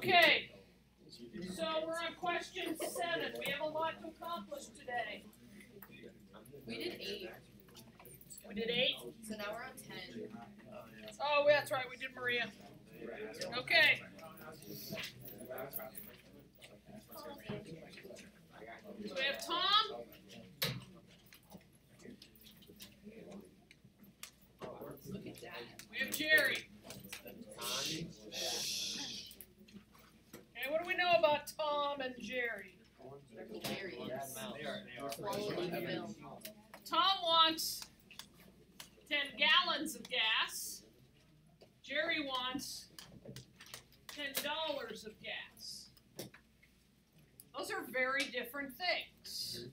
Okay, so we're on question 7. We have a lot to accomplish today. We did 8. We did 8? So now we're on 10. Oh, that's right, we did Maria. Okay. So we have Tom. Look at that. We have Jerry. Okay, what do we know about Tom and Jerry? They're hilarious. Quality film. Tom wants 10 gallons of gas. Jerry wants $10 of gas. Those are very different things.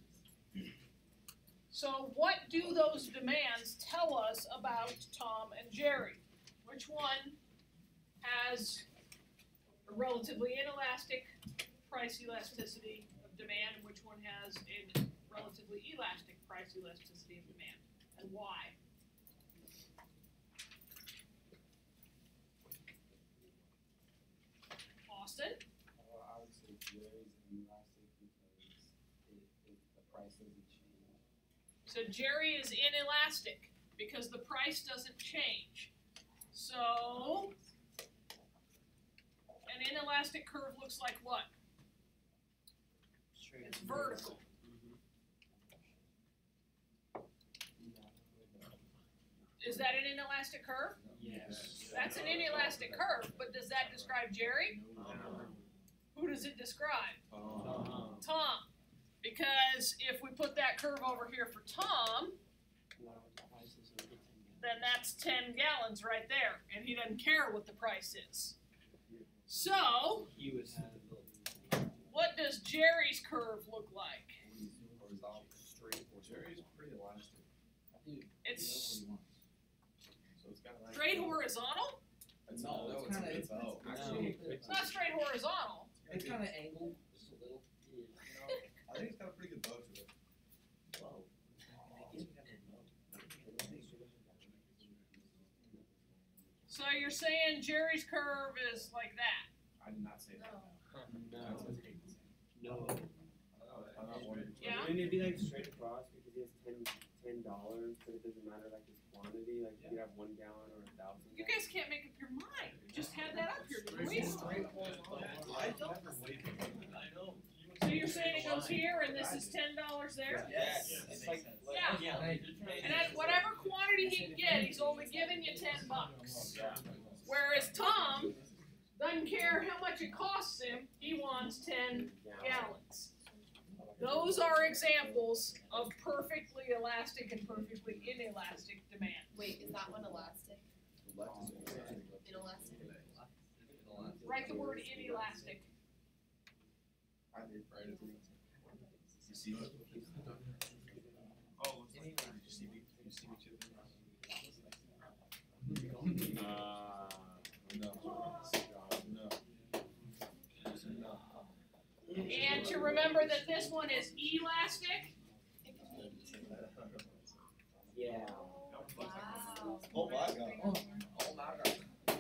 So what do those demands tell us about Tom and Jerry? Which one has a relatively inelastic price elasticity of demand, and which one has a relatively elastic price elasticity of demand, and why? Austin? I would say Jerry's inelastic because the price doesn't change. So Jerry is inelastic because the price doesn't change. So an inelastic curve looks like what? It's vertical. Is that an inelastic curve? Yes. That's an inelastic curve, but does that describe Jerry? Who does it describe? Tom. Because if we put that curve over here for Tom, then that's 10 gallons right there, and he doesn't care what the price is. So, what does Jerry's curve look like? Horizontal, straight. Jerry's pretty elastic. It's So it's got like straight horizontal? It's actually It's not straight horizontal. It's kind of angled just a little. I think it's got a pretty good bow to it. So you're saying Jerry's curve is like that? I did not say that. No. I'm not worried. Yeah? Wouldn't it be like straight across because he has $10, but it doesn't matter like his quantity? Like you could have 1 gallon or 1,000. You guys can't make up your mind. We just had that up here, didn't we? So you're saying it goes here and this is $10 there? Yes. It's like, Yeah. And at whatever quantity he can get, he's only giving you $10. Whereas Tom doesn't care how much it costs him, he wants 10 gallons. Those are examples of perfectly elastic and perfectly inelastic demand. Wait, is that one elastic? Inelastic? Write the word inelastic. I did write it. You see it? Oh, you see me too? No. And to remember that this one is elastic. Yeah. Wow. Oh my god. oh my god.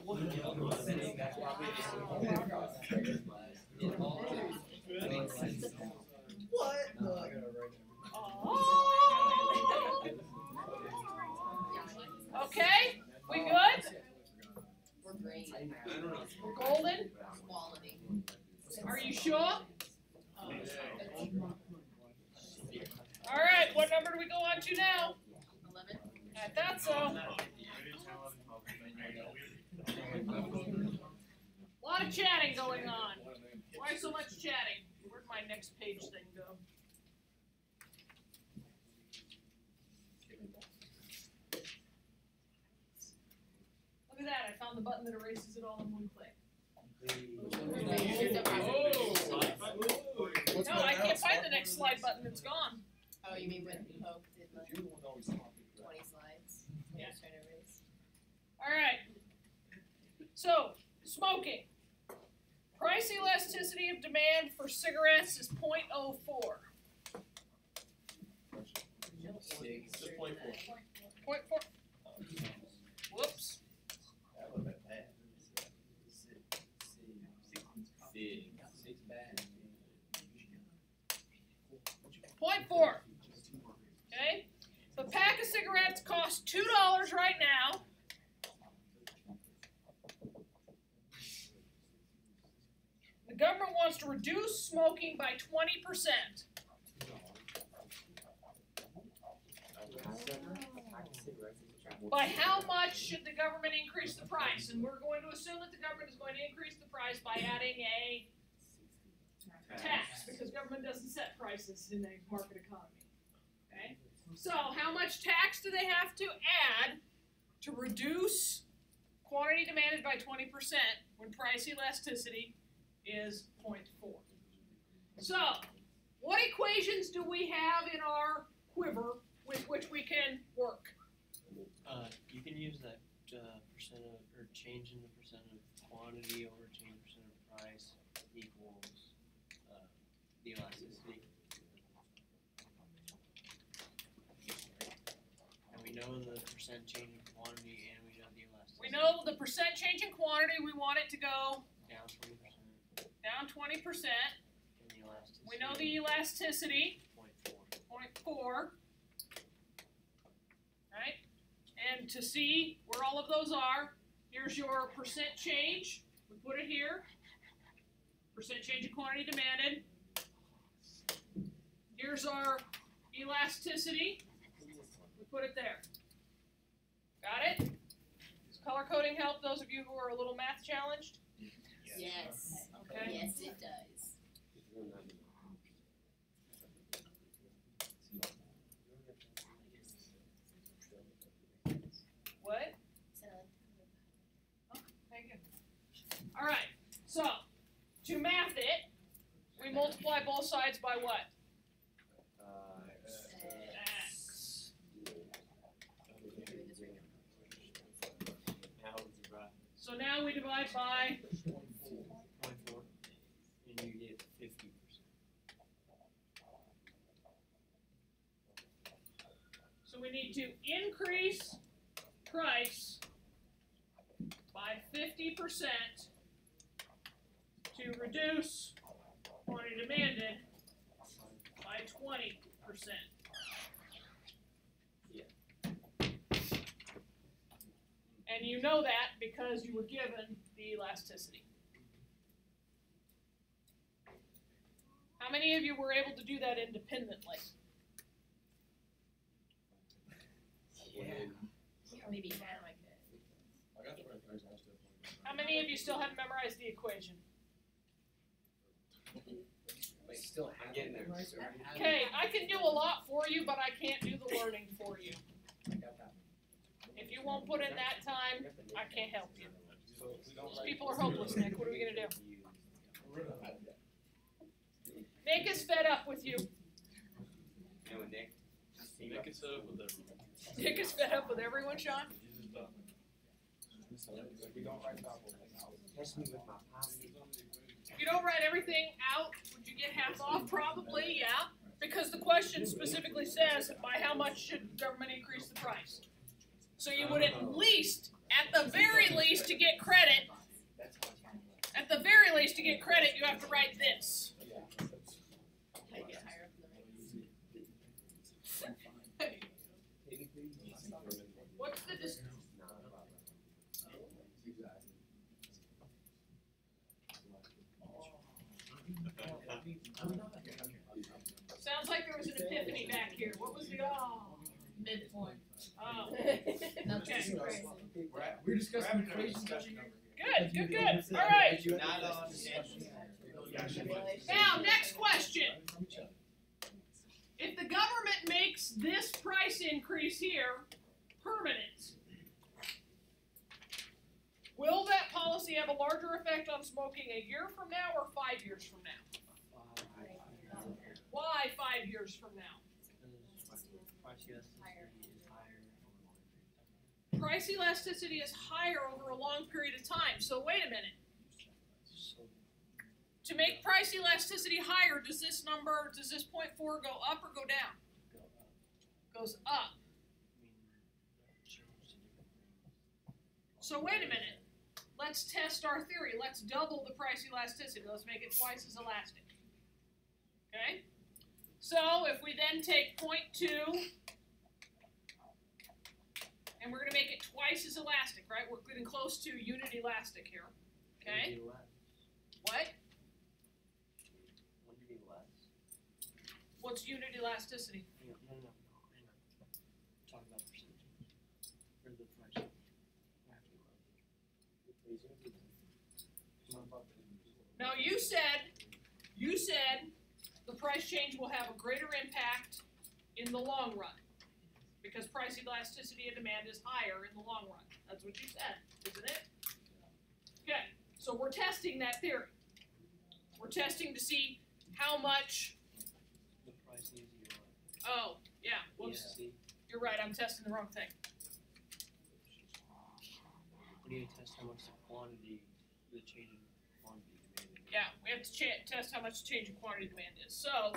Okay, we good? We're great. We're golden? Quality. Are you sure? All right, what number do we go on to now? 11. I thought so. A lot of chatting going on. Why so much chatting? Where'd my next page thing go? Look at that, I found the button that erases it all in one click. No, I can't find the next slide button, it's gone. Oh, you mean when Pope did the 20 slides? Yeah. Trying to erase. All right. So, smoking. Price elasticity of demand for cigarettes is 0.04. 0.4. Whoops. big. It's bad. 0.4. Okay? The pack of cigarettes costs $2 right now. The government wants to reduce smoking by 20%. By how much should the government increase the price? And we're going to assume that the government is going to increase the price by adding a tax, because government doesn't set prices in a market economy. Okay? So how much tax do they have to add to reduce quantity demanded by 20% when price elasticity is 0.4? So, what equations do we have in our quiver with which we can work? You can use that percent of, or change in the percent of quantity over change in percent of price equals the elasticity. And we know the percent change in quantity and we know the elasticity. We know the percent change in quantity, we want it to go Down 20%. down 20%. And the elasticity. We know the elasticity, 0.4. 0.4. Right? And to see where all of those are, here's your percent change. We put it here. Percent change in quantity demanded. Here's our elasticity. We put it there. Got it? Does color coding help those of you who are a little math challenged? Yes. Okay. Yes, it does. What? So, Thank you. All right. So, to math it, we multiply both sides by what? X. So now we divide by 0.4. And you get 50%. So we need to increase price by 50% to reduce quantity demanded by 20%. And you know that because you were given the elasticity. How many of you were able to do that independently? maybe now I could. I got the right price, I still. How many of you still haven't memorized the equation? But still I'm getting there. Okay, I can do a lot for you, but I can't do the learning for you. If you won't put in that time, I can't help you. These people are hopeless, Nick. What are we gonna do? Nick is fed up with you. Nick. Nick is set up with everyone. Nick is fed up with everyone, Sean. He's just done. We don't write about Catch me with my posse. If you don't write everything out, would you get half off? Probably, yeah. Because the question specifically says, by how much should government increase the price? So you would at least, at the very least, to get credit, you have to write this. I get higher up the ranks. What's the distance? Sounds like there was an epiphany back here. What was the midpoint. oh? Nothing Okay. crazy. We're discussing equations. Good. All right. Not on. Now, next question. If the government makes this price increase here permanent, will that policy have a larger effect on smoking a year from now or 5 years from now? Why 5 years from now? Price elasticity is higher over a long period of time. So wait a minute. To make price elasticity higher, does this 0.4 go up or go down? Goes up. So wait a minute. let's test our theory. Let's double the price elasticity. Let's make it twice as elastic. Okay? So if we then take 0.2, and we're going to make it twice as elastic, right? We're getting close to unit elastic here. Okay? Would it be less? What? Would it be less? What's unit elasticity? No. Talk about percentages. Or the price. No, you said the price change will have a greater impact in the long run because price elasticity of demand is higher in the long run. That's what you said, isn't it? Okay, so we're testing that theory. We're testing to see how much. The price needs to be less. Oh, yeah. Whoops. Yeah. You're right. I'm testing the wrong thing. We need to test how much the quantity, the change in quantity demanded. Yeah, we have to test how much change in quantity demand is. So.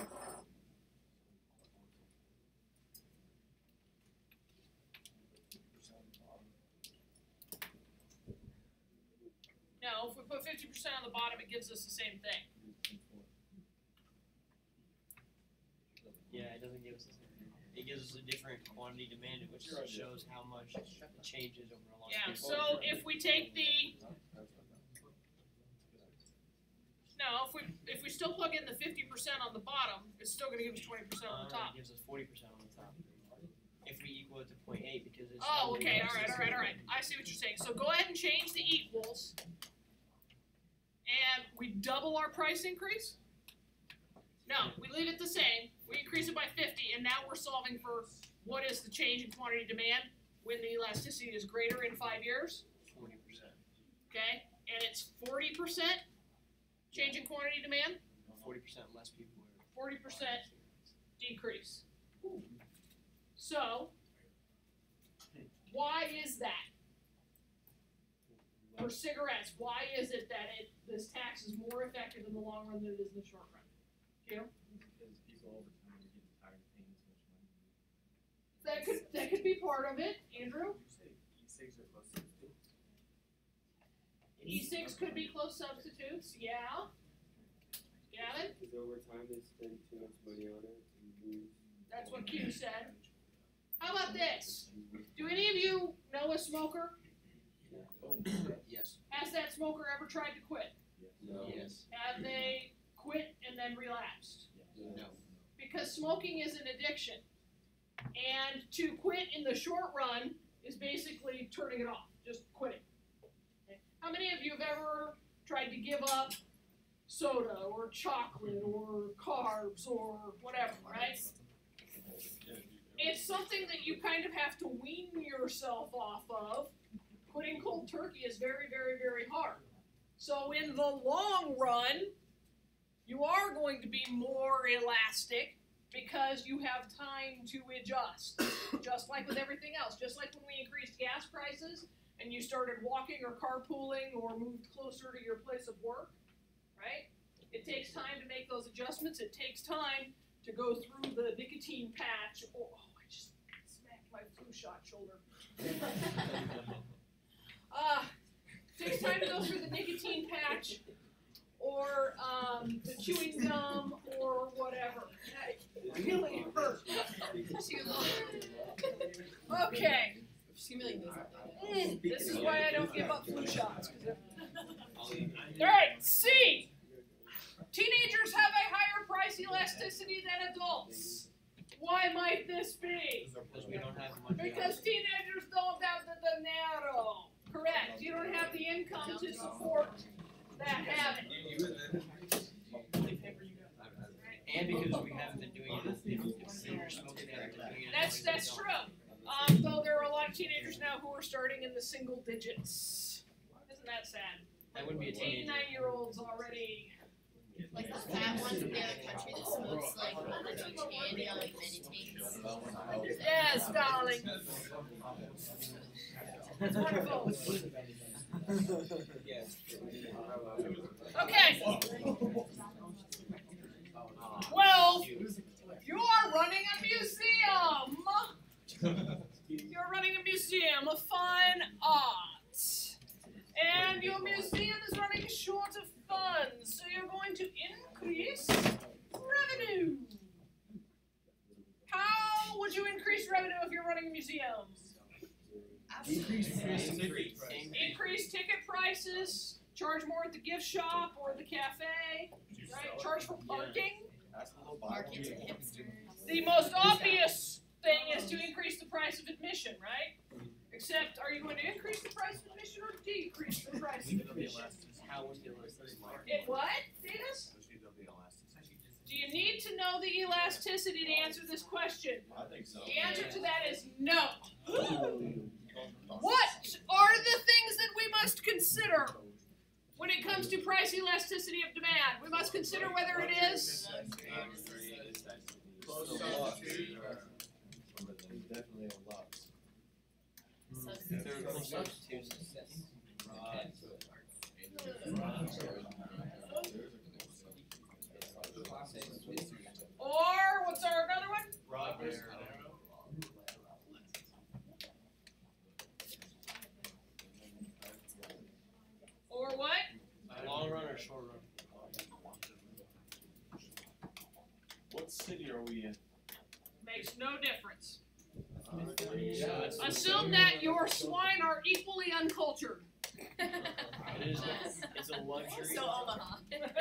No, if we put 50% on the bottom, it gives us the same thing. Yeah, it doesn't give us the same thing. It gives us a different quantity demanded, which shows how much it changes over a long Yeah, period. so if we take the, no, if we still plug in the 50% on the bottom, it's still gonna give us 20% on the top. It gives us 40% on the top. If we equal it to 0.8 because it's. Oh, okay, alright. I see what you're saying. So go ahead and change the equals. And we double our price increase? No, we leave it the same. We increase it by 50, and now we're solving for what is the change in quantity demand when the elasticity is greater in 5 years. 40%. Okay, and it's 40% change in quantity demand, 40% less people are. 40% decrease. So, why is that? For cigarettes, why is it that this tax is more effective in the long run than it is in the short run? Jim? Because people over time are getting tired of paying so much money. That could be part of it, Andrew. E6 are close to E6 could be close substitutes, yeah. Gavin? Because over time they spend too much money on it and lose. That's what Q said. How about this? Do any of you know a smoker? Yes. Has that smoker ever tried to quit? No. Yes. Have they quit and then relapsed? No. Because smoking is an addiction. And to quit in the short run is basically turning it off, just quitting. Okay. How many of you have ever tried to give up soda or chocolate or carbs or whatever, right? It's something that you kind of have to wean yourself off of. Quitting cold turkey is very, very, very hard. So in the long run, you are going to be more elastic because you have time to adjust. Just like with everything else. Just like when we increased gas prices and you started walking or carpooling or moved closer to your place of work, right? It takes time to make those adjustments. It takes time to go through the nicotine patch. Oh, I just smacked my flu shot shoulder. Takes time to go through the nicotine patch or the chewing gum or whatever. That really hurt. Okay. This is why I don't give up flu shots. Alright, C. Teenagers have a higher price elasticity than adults. Why might this be? Because we don't have much. Because teenagers don't have the dinero. Correct. You don't have the income to support that habit. And because we haven't been doing it, if you're smoking, they haven't been doing it. That's true. Though there are a lot of teenagers now who are starting in the single digits. Isn't that sad? That would be a teenager. 89-year-olds already. Like the fat ones in the other country that smokes like all the no candy, like meditates. Yes, darling. That's wonderful. Okay. 12. You are running a museum. You're running a museum of fine arts. And you'll increase revenue. How would you increase revenue if you're running a museum? Absolutely. Increase ticket prices, charge more at the gift shop or the cafe, right? Charge for parking. Market to hipsters. The most obvious thing is to increase the price of admission, right? Except, are you going to increase the price of admission or decrease the price of admission? How was the elasticity? It what, Davis? Do you need to know the elasticity to answer this question? I think so. The answer to that is no. What are the things that we must consider when it comes to price elasticity of demand? We must consider whether it is Definitely a lot. There were close substitutes. or what's our another one? Or what? Long run or short run? What city are we in? Makes no difference. Assume that your swine are equally uncultured. It's a luxury. So Omaha.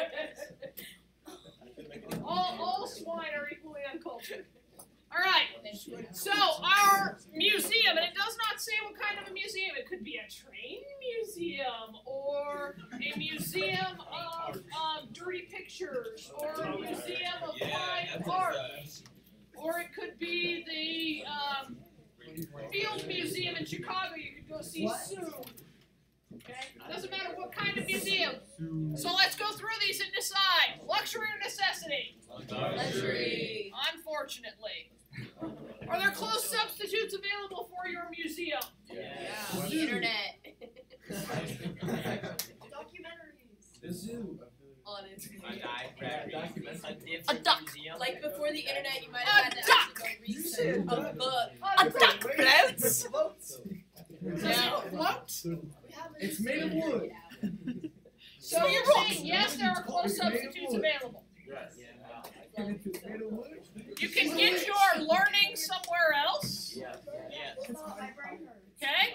All swine are equally uncultured. All right. So our museum, and it does not say what kind of a museum. It could be a train museum, or a museum of dirty pictures, or a museum of fine art, or it could be the Field Museum in Chicago. You could go see soon. Okay, doesn't matter what kind of museum. So let's go through these and decide: luxury or necessity? Luxury. Unfortunately. Are there close substitutes available for your museum? Yeah. The internet. The zoo. On Instagram. A duck. museum. Like before the internet, you might A have had to duck. actually go research a book. A duck floats. Yeah. What? It's made of wood. So you're saying yes, there are close substitutes available. Yes. It's made of wood. You can get your learning somewhere else. Yeah. Okay?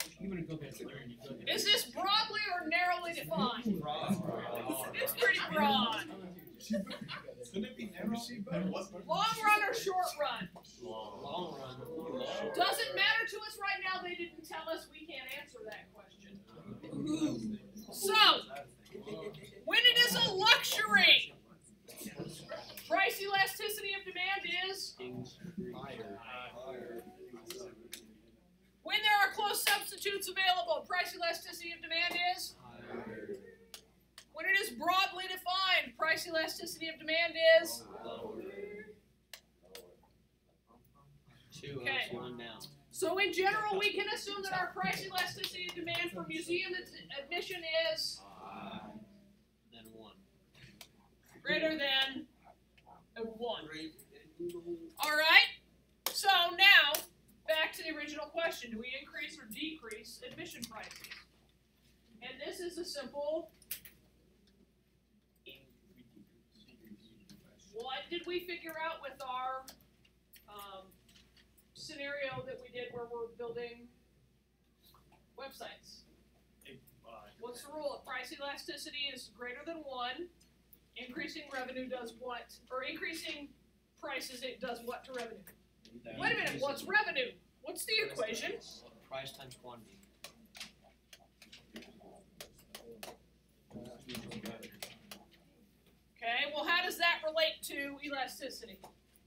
Is this broadly or narrowly defined? It's pretty broad. Couldn't it be narrow? Long run or short run? Long run. Doesn't matter to us right now. They didn't tell us. We can't answer that question. So, when it is a luxury, price elasticity of demand is? When there are close substitutes available, price elasticity of demand is? When it is broadly defined, price elasticity of demand is? Two Okay. up, one down. So in general, we can assume that our price elasticity of demand for museum admission is Then one. greater than 1. All right. So now, back to the original question. Do we increase or decrease admission prices? And this is a simple, what did we figure out with our scenario that we did where we're building websites? What's the rule? If price elasticity is greater than 1, increasing revenue does what? Or increasing prices, it does what to revenue? Wait a minute, what's revenue? What's the equation? Price times quantity. Okay, well how does that relate to elasticity?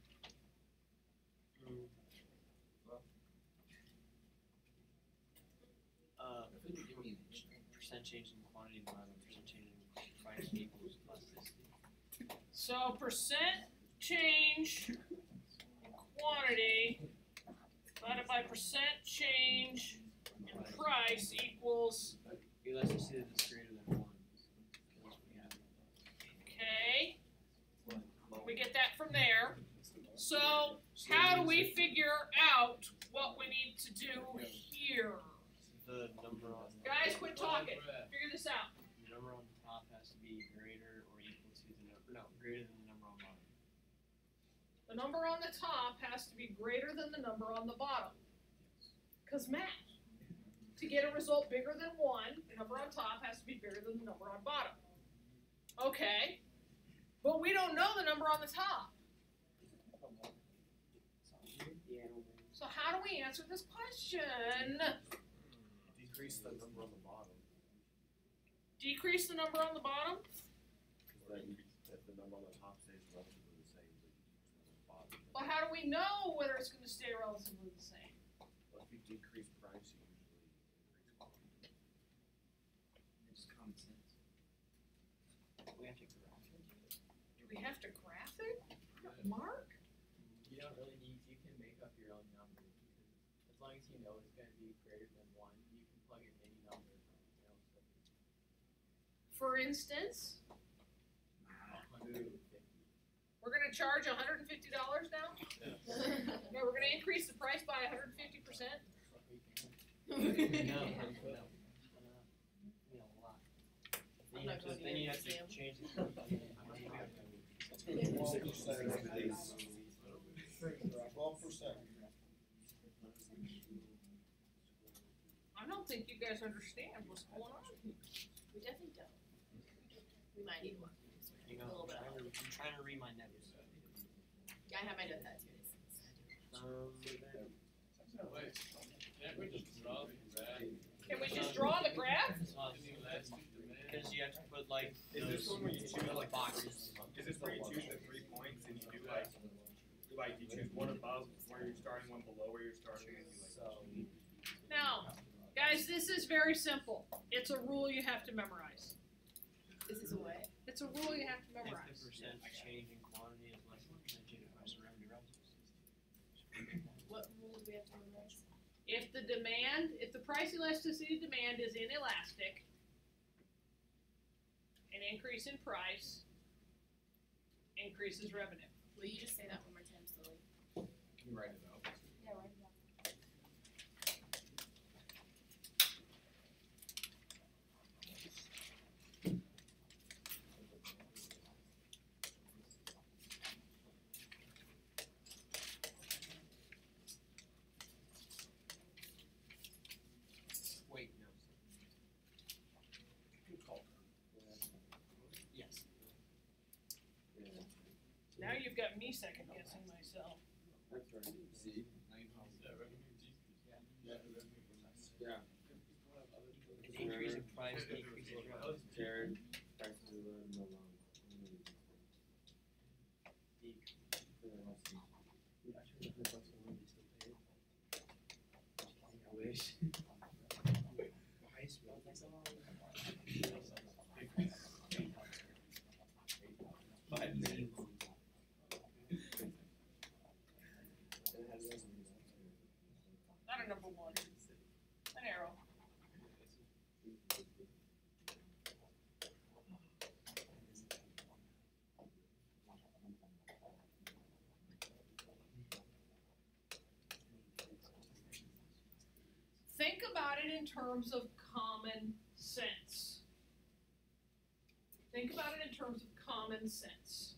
Percent change in quantity divided by percent change in price equals elasticity. So percent change in quantity divided by percent change in price equals, Elasticity that's greater than 1. okay, we get that from there. So how do we figure out what we need to do here? The number on Guys, quit talking. Figure this out. the number on top has to be greater or equal to the number. No, greater than the number on bottom. The number on the top has to be greater than the number on the bottom. Cause math. To get a result bigger than 1, the number on top has to be bigger than the number on bottom. Okay. But we don't know the number on the top. Yeah, I don't know. So how do we answer this question? Decrease the number on the bottom. Decrease the number on the bottom? If the number on the top stays relatively the same, but you decrease the bottom. Well, how do we know whether it's going to stay relatively the same? Well, if you decrease price, you usually increase quantity. It's common sense. We have to graph it. Do we have to graph it? Mark? You don't really need, you can make up your own number, because as long as you know it's gonna be greater than 1, you can plug in any number, you know, so For instance, 150. we're going to charge $150 now? No, we're going to increase the price by 150%? No, no, no. You know, a lot. I'm not going Then you to have to Sam. change the. I don't think you guys understand what's going on here. We definitely don't. We might need one. Hang A on, little bit. I'm trying to read my notes. Yeah, I have my note that too. Can we just draw the graph? Because you have to put like. Is this one where you choose like boxes? Is this where you choose the 3 points and you do like you choose one above where you're starting, one below where you're starting, and you like Now, guys, this is very simple. It's a rule you have to memorize. This is a way. It's a rule you have to If the memorize. percent change in quantity is less than the percentage of price of revenue relative. What rule do we have to memorize? If the price elasticity demand is inelastic, an increase in price increases revenue. Will you just say that one more time slowly? Can you write it out? Yeah, right now. Wait, no. Yes. Now you've got me second guessing myself. That's right. See? Yeah. An increase in price decreases revenue. Jared, prices are low, no longer. I wish. Not a number 1. An arrow. Think about it in terms of common sense. Think about it in terms of common sense.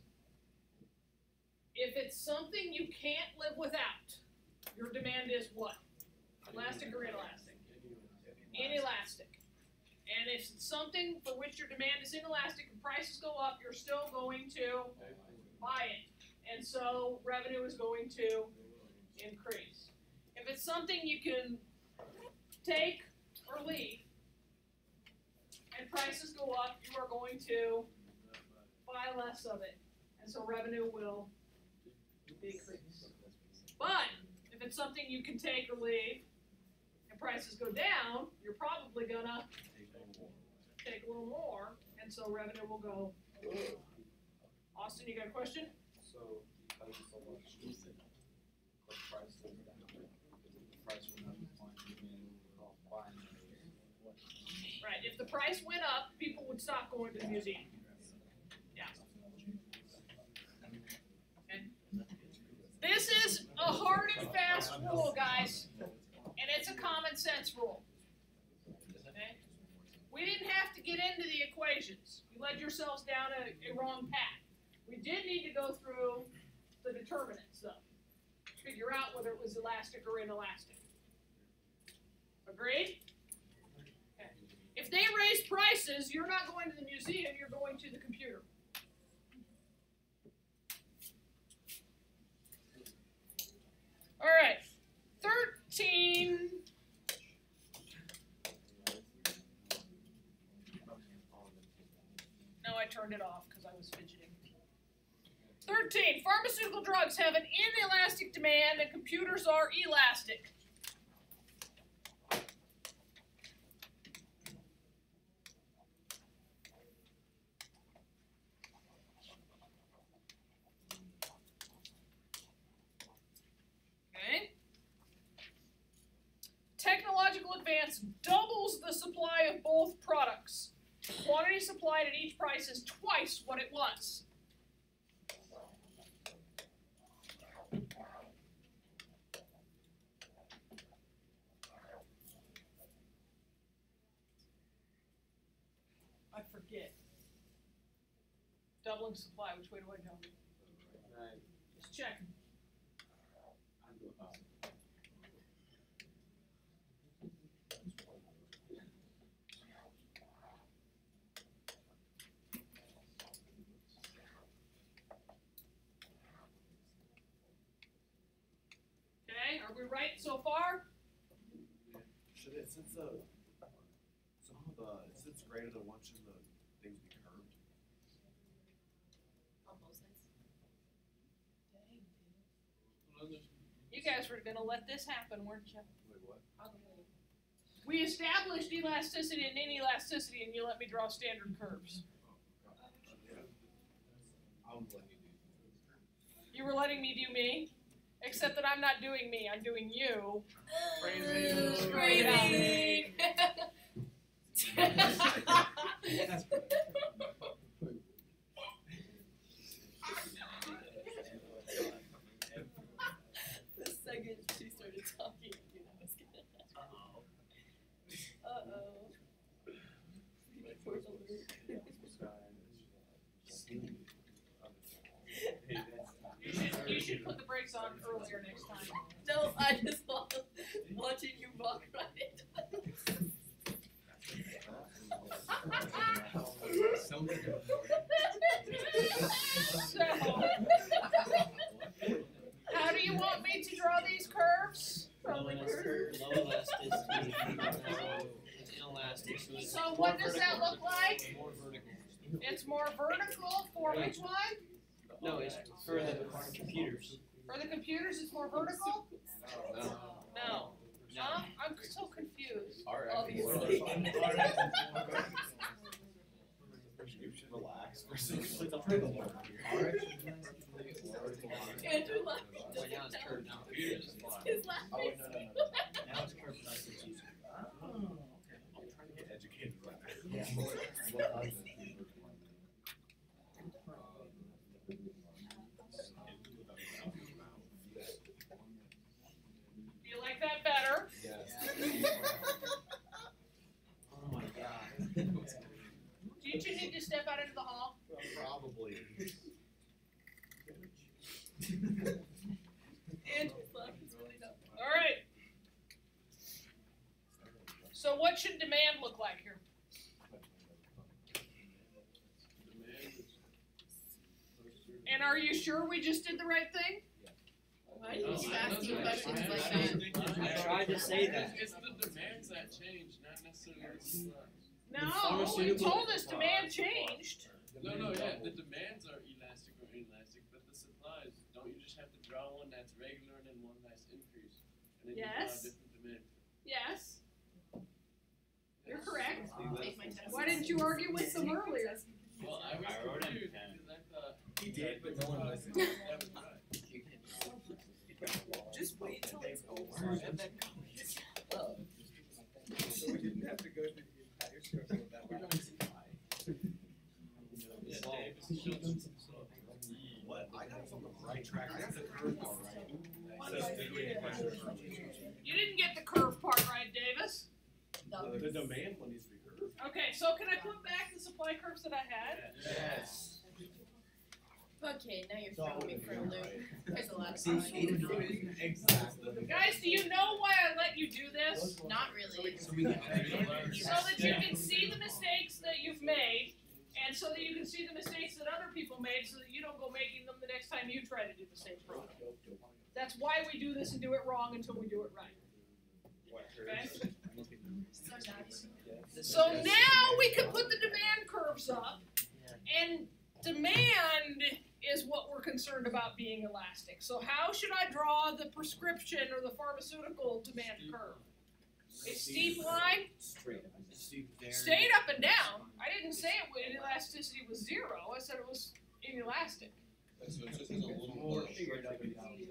If it's something you can't live without, your demand is what? Elastic or inelastic? Inelastic. And if it's something for which your demand is inelastic and prices go up, you're still going to buy it. And so revenue is going to increase. If it's something you can take or leave and prices go up, you are going to buy less of it. And so revenue will decrease. But if it's something you can take or leave and prices go down, you're probably gonna take a little more, and so revenue will go. Austin, you got a question? So, because it's so much, the price goes down, because if the price went up, you can buy Right, if the price went up, people would stop going to the museum. Yeah. Okay. This is a hard and fast rule, guys, and it's a common sense rule. Okay? We didn't have to get into the equations. You led yourselves down a wrong path. We did need to go through the determinants though. Figure out whether it was elastic or inelastic. Agreed? Okay. If they raise prices, you're not going to the museum, you're going to the computer. All right, 13. No, I turned it off because I was fidgeting. 13. Pharmaceutical drugs have an inelastic demand and computers are elastic. Okay. Technological advance doubles the supply of both products. The quantity supplied at each price is twice what it was. I forget. Doubling supply, which way do I go? Right. Just checking. I'm doing up. Okay, are we right so far? Should it, since since it's greater than one, shouldn't the things be curved? On both sides. You guys were gonna let this happen, weren't you? Wait, what? Probably. We established elasticity and inelasticity, and you let me draw standard curves. I was letting you do. You were letting me do me, except that I'm not doing me, I'm doing you. Crazy. Crazy. That's good. The second she started talking, you know, I was gonna. Uh-oh. You should put the brakes on earlier next time. No, I just love watching you walk right. So good. So, how do you want me to draw these curves? Low elasticity, it's inelastic, so it's So more what does that vertical. look like? More vertical. It's more vertical for which one? No, it's for the computers. For the computers, it's more vertical? No. No. Huh? I'm so confused. Alright. Obviously. You should relax for a second. Andrew laughed. Right now it's curved now. His Oh, laughing. no. Now it's curved like it's easier. I'm trying to get educated right now. Do you like that better? Oh my god. Do you two need to step out into the hall? Probably. Andrew's laughing's really dumb. Alright. So what should demand look like here? And are you sure we just did the right thing? Why do you keep asking questions like that? I tried to say that. It's the demands that change, not necessarily the supplies. No, you told us demand changed. No, yeah, the demands are elastic or inelastic, but the supplies, don't you just have to draw one that's regular and then one that's increased? And then you draw a Yes. different demand. Yes, you're correct. Take my test. Why didn't you argue with them earlier? Well, I was I wrote it confused down. because I thought. He did, but no one listened. That was right. Just wait till it's over and then go. So we didn't have to go through the entire circle of that. What? I got us on the right track. I got the curve all right. You didn't get the curve part right, Davis. The demand one needs to be curved. Okay, so can I put back the supply curves that I had? Yes. Okay, now you're throwing me for a loop. There's a lot of See, stuff going on. exactly. Guys, do you know why I let you do this? Not really. So we can So that you can see the mistakes that you've made, and so that you can see the mistakes that other people made, so that you don't go making them the next time you try to do the same product. That's why we do this and do it wrong until we do it right. Okay? So nice. So now we can put the demand curves up, and demand is what we're concerned about being elastic. So how should I draw the prescription or the pharmaceutical demand curve? A steep line? Stayed up and down. I didn't say elasticity was 0. I said it was inelastic. So it just has a little more straight up and down.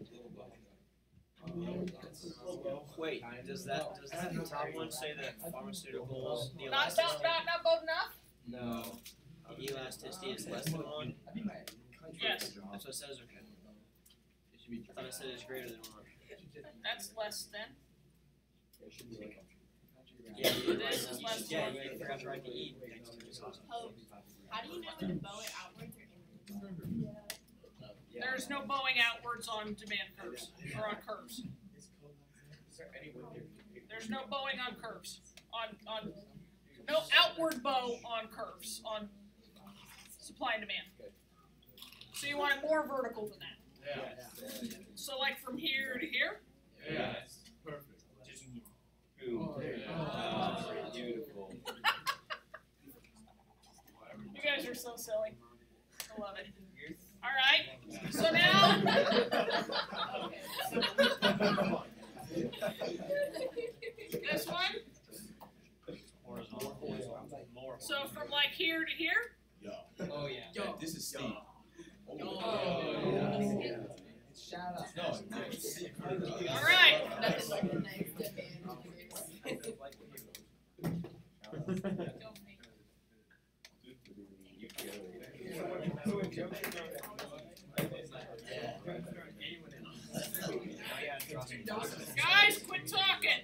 Wait, does that top one say that pharmaceuticals, the Not bold enough? No. Elasticity is less than 1? Yes. That's what it says, okay. I thought it said it's greater than 1. That's less than. Yeah, This is less than yeah, 1. you forgot to write the E next to it. Oh, how do you know when to bow it outwards or inwards? There's no bowing outwards on demand curves, or on curves. There's no bowing on curves. No outward bow on curves, on supply and demand. So you want it more vertical than that. So like from here to here? Yeah. Perfect. Beautiful. You guys are so silly. I love it. All right. So now. This one. So from like here to here. Oh, yeah. Yeah, this is steep. Shout out. No, it's steep. All right. Nothing like a nice demand curve. Guys, quit talking.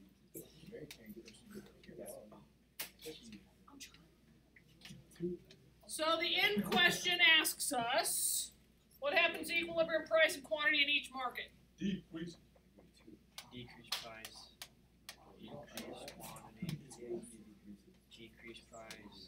So the end question asks us, what happens to equilibrium price and quantity in each market? Decrease. Decrease price, increase quantity, decrease price.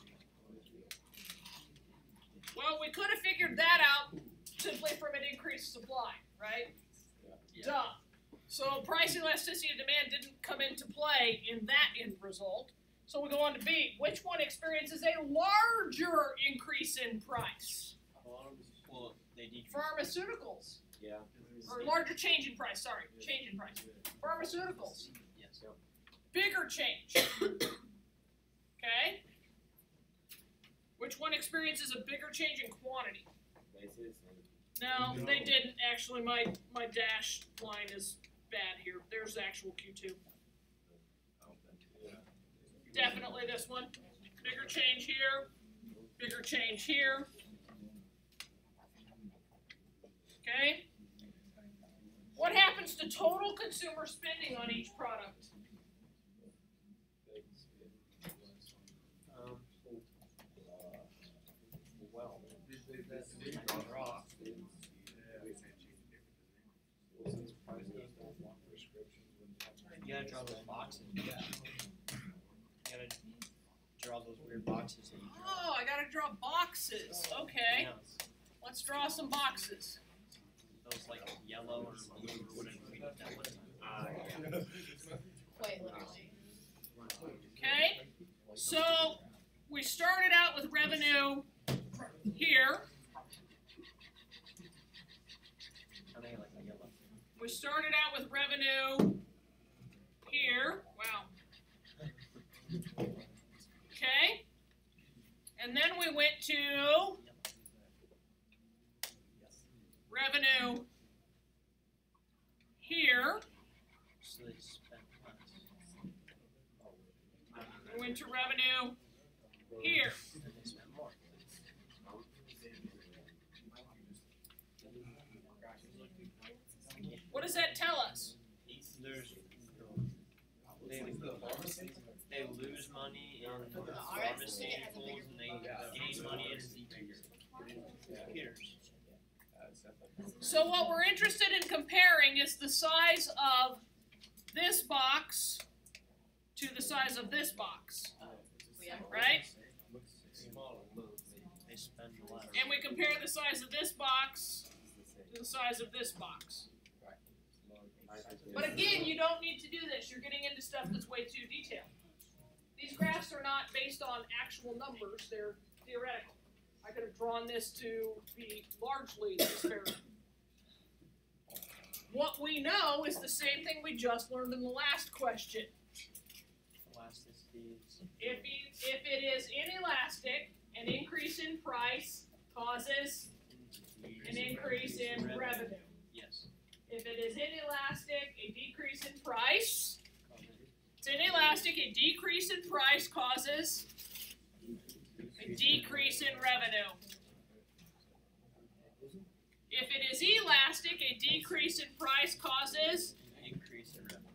Well, we could have figured that out simply from an increased supply, right? Duh. So price elasticity of demand didn't come into play in that end result. So we go on to B. Which one experiences a larger increase in price? Well, they decrease. Pharmaceuticals. Yeah. Or larger change in price, sorry. Change in price. Pharmaceuticals. Yes. Bigger change. Okay? Which one experiences a bigger change in quantity? No, they didn't. Actually, my dash line is bad here. There's the actual Q2. Definitely this one. Bigger change here. Bigger change here. Okay? What happens to total consumer spending on each product? Well, you gotta draw those boxes. You gotta draw those weird boxes. That you draw. Oh, I gotta draw boxes. Okay. Yeah, Let's draw some boxes. those like yellow or blue or whatever we did that one. Quite literally. Okay? So we started out with revenue here. I think I like the yellow. We started out with revenue here. Wow. Okay? And then we went to revenue here. So they spent less. We went to revenue here. And they spent more. What does that tell us? There's they lose money in pharmaceuticals and they gain money in decrease. So what we're interested in comparing is the size of this box to the size of this box, right? They spend a lot. And we compare the size of this box to the size of this box. But again, you don't need to do this. You're getting into stuff that's way too detailed. These graphs are not based on actual numbers. They're theoretical. I could have drawn this to be largely spherical. What we know is the same thing we just learned in the last question. If it is inelastic, an increase in price causes an increase in revenue. Yes. If it is inelastic, a decrease in price. It's inelastic, a decrease in price causes a decrease in revenue. If it is elastic, a decrease in price causes Increase in revenue.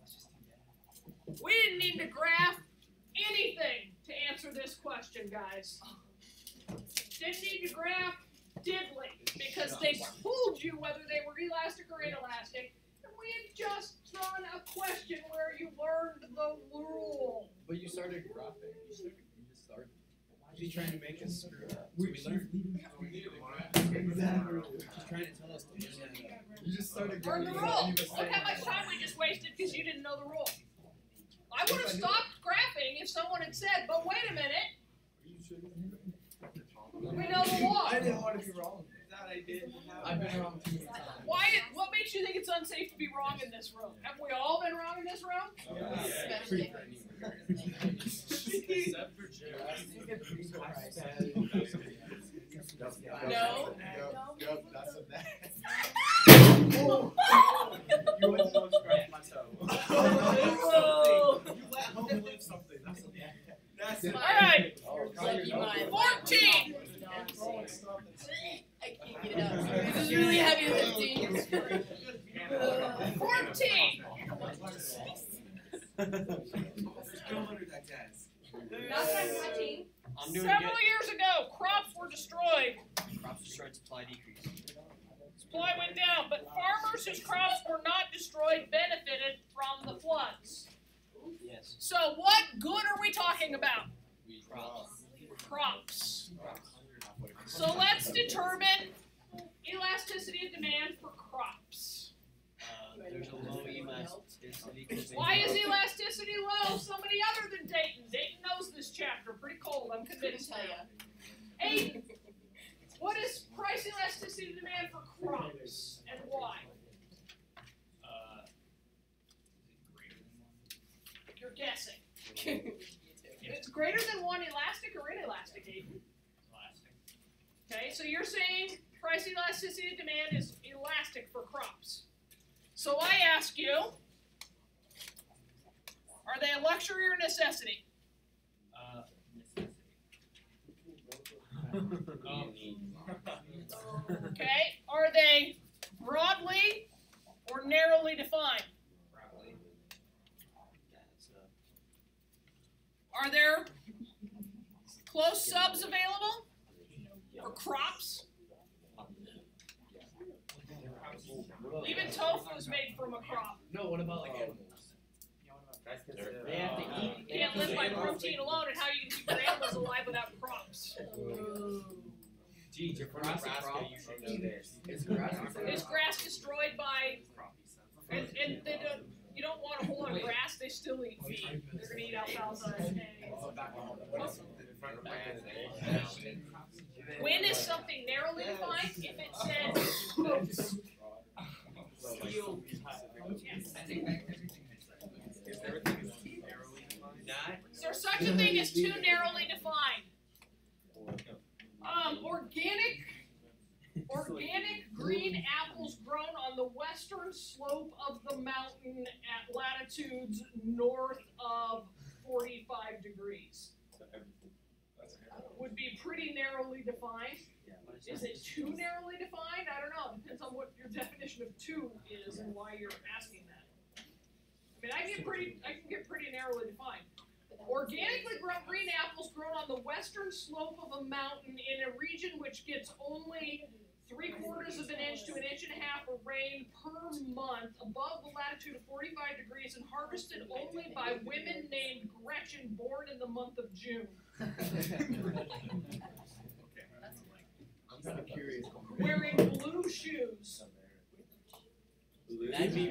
We didn't need to graph anything to answer this question, guys. Didn't need to graph diddly, because they told you whether they were elastic or inelastic, and we had just drawn a question where you learned the rule. But you started graphing. You just started. She's trying to make us screw up. So we learned. Exactly. She's trying to tell us to learn that. You just started Learn the graphing. rule. Look how much time we just wasted because you didn't know the rule. I would have stopped graphing if someone had said, but wait a minute, we know the law. I didn't want to be wrong. That I did. I've been wrong too many times. What makes you think it's unsafe to be wrong in this room? Have we all been wrong in this room? Especially. Except for Jerry. No. Yep, that's a bad. You almost scratched my toe. You let home live something. That's a bad. That's All right. Lucky mine. 14. I can't get it up. This is really heavy lifting. 14. Not that I'm touching. I'm doing Several years ago, crops were destroyed. good. Crops destroyed, supply decreased. Supply went down, but farmers whose crops were not destroyed benefited from the floods. Yes. So what good are we talking about? Crops. Crops. So let's determine elasticity of demand for crops. There's a low elasticity. Why is elasticity low? Somebody other than Dayton. Dayton knows this chapter. Pretty cold, I'm convinced. Tell ya. Aiden, what is price elasticity of demand for crops and why? You're guessing. It's greater than one elastic or inelastic, Aiden? Okay, so you're saying price elasticity of demand is elastic for crops. So I ask you, are they a luxury or necessity? Okay, are they broadly or narrowly defined? Are there close subs available for crops? Even tofu is made from a crop. No, what about like animals? They have to eat. You can't live by protein alone, and how you can keep your animals alive without crops? Geez, you're from Nebraska, you should know this. Is grass Is grass destroyed by, and they don't, you don't want a whole lot of grass, they still eat feed. They're going to eat alfalfa and hay. When is something narrowly defined? If it says oats. Is there such a thing as too narrowly defined? Organic green apples grown on the western slope of the mountain at latitudes north of 45 degrees. Would be pretty narrowly defined. Is it too narrowly defined? I don't know. It depends on what your definition of too is and why you're asking that. I mean, I can get pretty narrowly defined. Organically grown green apples grown on the western slope of a mountain in a region which gets only 3/4 of an inch to 1.5 inches of rain per month above the latitude of 45 degrees and harvested only by women named Gretchen, born in the month of June. I'm kind of curious. Wearing blue shoes. That'd be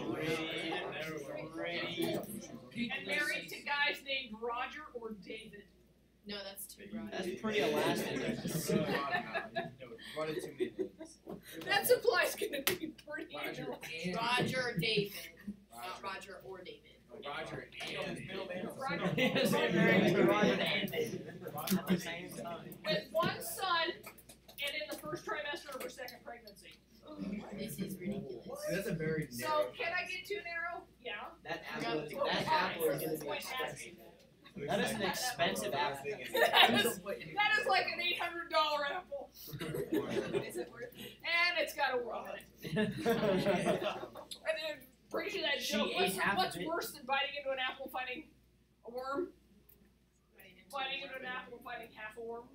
great. And married to guys named Roger or David. No, that's too broad. That's pretty elastic. Brought it to me. That supply's gonna be pretty Roger enormous. and Roger or David. Not Roger or David. Roger and Roger. Yes, they're married to Roger and David at the same time. With one son and in the first trimester of her second pregnancy. This is ridiculous. That's a very So narrow. can I get too narrow? Yeah. That Yeah. apple is gonna be expensive. That is an expensive apple. That is like an $800 apple. Is it worth it? And it's got a worm in it. And then pretty sure that She joke. ate half What's of it. worse than biting into an apple and finding a worm? Biting into an apple and finding half a worm.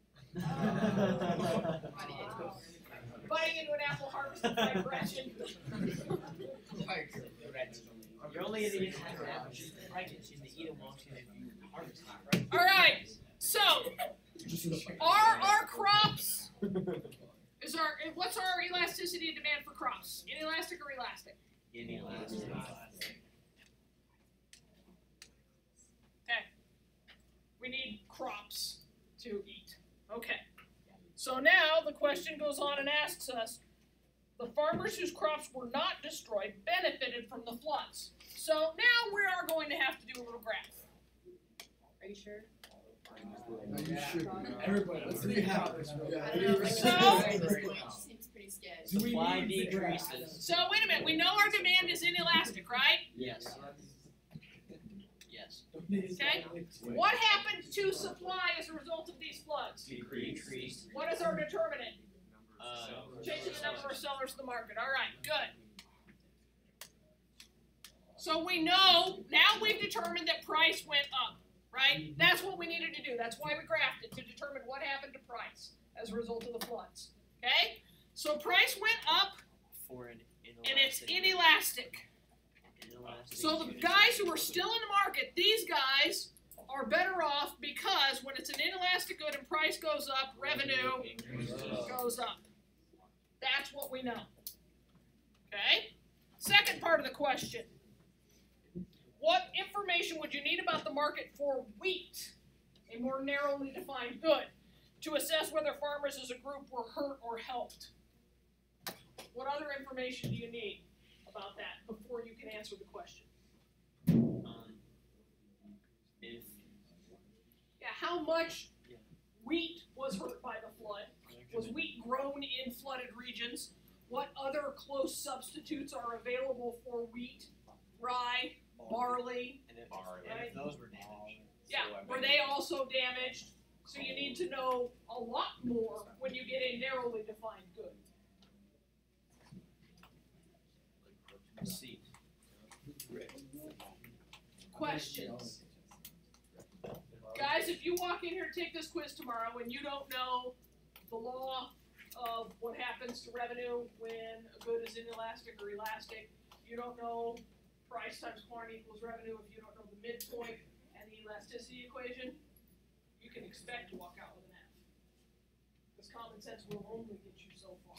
Biting into an apple harvested by Gretchen. You're only gonna get half an apple. She's pregnant. She's gonna eat it while she's harvesting, right? All right. So our crops is what's our elasticity and demand for crops? Inelastic or elastic? Inelastic. Okay. We need crops to eat. Okay. So now the question goes on and asks us, the farmers whose crops were not destroyed benefited from the floods. So now we are going to have to do a little graph. Are you sure? Everybody, let's see how. I don't know. So- Seems pretty sketchy. Supply decreases. So wait a minute, we know our demand is inelastic, right? Yes. Yes. Okay. What happened to supply as a result of these floods? Decreased. What is our determinant? Uh, Changing the number of sellers to the market. All right, good. So we know, now we've determined that price went up, right? That's what we needed to do. That's why we graphed it, to determine what happened to price as a result of the floods. Okay? So price went up, for an and it's inelastic. So the guys who are still in the market, these guys are better off because when it's an inelastic good and price goes up, revenue goes up. That's what we know. Okay? Second part of the question. What information would you need about the market for wheat, a more narrowly defined good, to assess whether farmers as a group were hurt or helped? What other information do you need about that before you can answer the question? If Yeah, how much wheat was hurt by the flood? Was wheat grown in flooded regions? What other close substitutes are available for wheat? Rye, barley. and if those were damaged. Yeah, were they also damaged? So you need to know a lot more when you get a narrowly defined good. See. Questions? Guys, if you walk in here and take this quiz tomorrow and you don't know the law of what happens to revenue when a good is inelastic or elastic, you don't know price times quantity equals revenue, if you don't know the midpoint and the elasticity equation, you can expect to walk out with an F. Because common sense will only get you so far.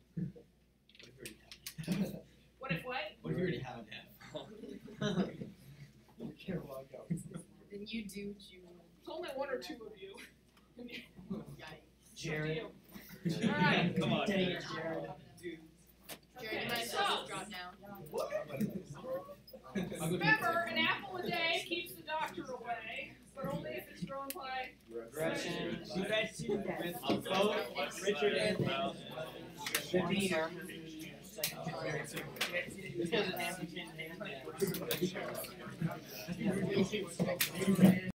What if what? What if you already have an F? You can't walk out. Then you do June. It's only one or two of you. Yikes. Jared. All right. Come on. Jared, you might as well just drop down. Remember, an apple a day keeps the doctor away, but only if it's grown by Gretchen. With a vote, Richard and Davina. This goes with Hamilton and